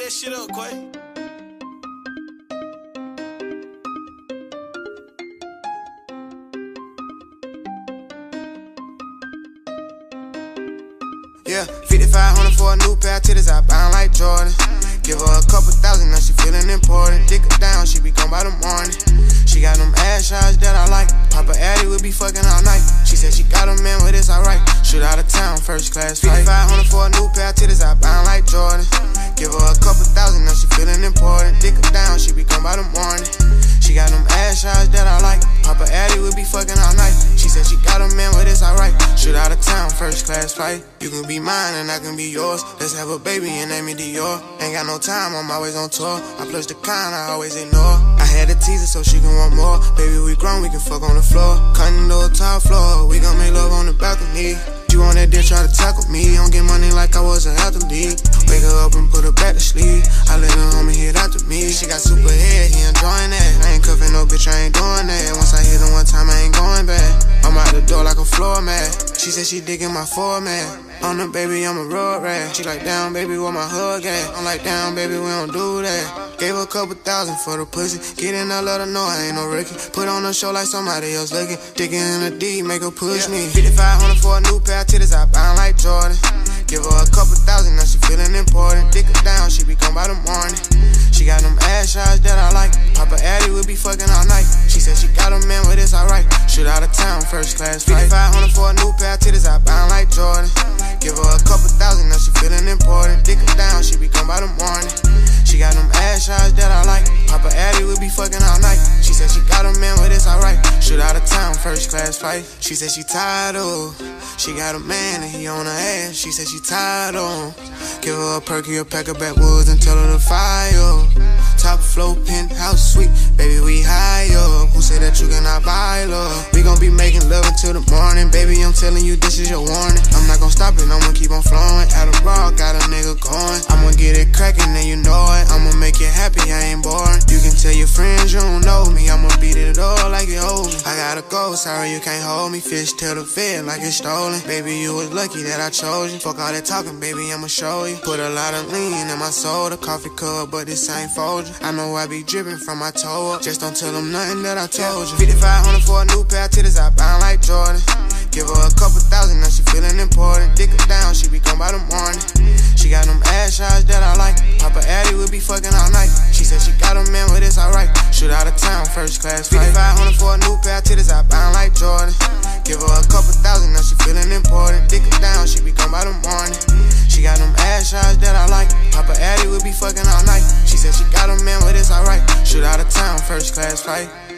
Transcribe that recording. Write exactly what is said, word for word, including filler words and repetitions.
that shit up, Quay. Yeah, fifty-five hundred for a new pair of titties, I bound like Jordan. Give her a couple thousand, now she feeling important. Dick her down, she be gone by the morning. She got them ass shots that I like. Papa Addy, we be fucking all night. She said she got a man, but it's alright. Shoot out of town, first class flight. fifty-five hundred for a new pair of titties, I bound like Jordan. Give her a couple thousand, now she feeling important. Dick her down, she be gone by the morning. She got them ass shots that I like. Papa Addy, we be fucking all night. She said she got a man, but it's alright. Shoot out of town, first class flight. You can be mine and I can be yours. Let's have a baby and name it Dior. Ain't got no time, I'm always on tour. I flush the kind, I always ignore. I had to tease her so she can want more. Baby, we grown, we can fuck on the floor. Cutting to a top floor, we gon' make love on the balcony. You on that dick, try to tackle me. Don't get money like I was an athlete. Wake her up and put her back to sleep. I let her homie hit after me. She got super head, he enjoying that. I ain't cuffing no bitch, I ain't doing that. Once I hit her one time, I ain't going back. I'm out the door like a floor mat. She said she digging my format. On the baby, I'm a road rat. She like, down, baby, where my hug at? I'm like, down, baby, we don't do that. Gave her a couple thousand for the pussy. Get in, I let her know I ain't no rookie. Put on a show like somebody else looking. Digging in the D, make her push me. fifty-five hundred for a new pair of titties, I bound like Jordan. Give her a couple thousand, now she feeling important. Dick her down, she be gone by the morning. She got them ass shots that I like. Papa Addy, we be fucking all night. She said she got a man, but it's alright. Shoot out of town, first class flight. fifty-five hundred for a new pair of titties, I bound like Jordan. Give her a couple thousand, now she feeling important. Dick her down, she be gone by the morning. She got them ass shots that I like. Papa Addy, we be fucking all night. She said she got a man, but it's alright. Shoot out of town, first class flight. She said she tired of. She got a man and he on her ass. She said she tired of. Give her a perky, a pack of backwoods and tell her to fire. Top floor, penthouse suite, baby, we high up. Who said that you cannot buy love? We gon' be making love until the morning. Baby, I'm telling you, this is your warning. I'm not gon' stop it, I'ma keep on flowing. Out of raw, got a nigga going. I'ma get it crackin', and you know it. I'ma make you happy, I ain't boring. You can tell your friends you don't know me. I'ma beat it all like you hold me. I gotta go, sorry you can't hold me. Fish tell the fed like it's stolen. Baby, you was lucky that I chose you. Fuck all that talking, baby, I'ma show you. Put a lot of lean in my soda, coffee cup, but this ain't Folger. I know I be drippin' from my toe up. Just don't tell them nothing that I told you. fifty-five hundred for a new pair of titties, I bound like Jordan. Give her a couple thousand, now she feeling important. Dick her down, she be gone by the morning. She got them ass shots that I like. Papa Addy, we be fucking all night. She said she got a man, but it's alright. Shoot out of town, first class flight. fifty-five hundred for a new pair of titties, I bound like Jordan. Give her a couple thousand, now she feeling important. Dick her down, she be gone by the morning. She got them ass shots that I like. Papa Addy, we be fucking all night. She said she got a man, but it's alright. Shoot out of town, first class flight.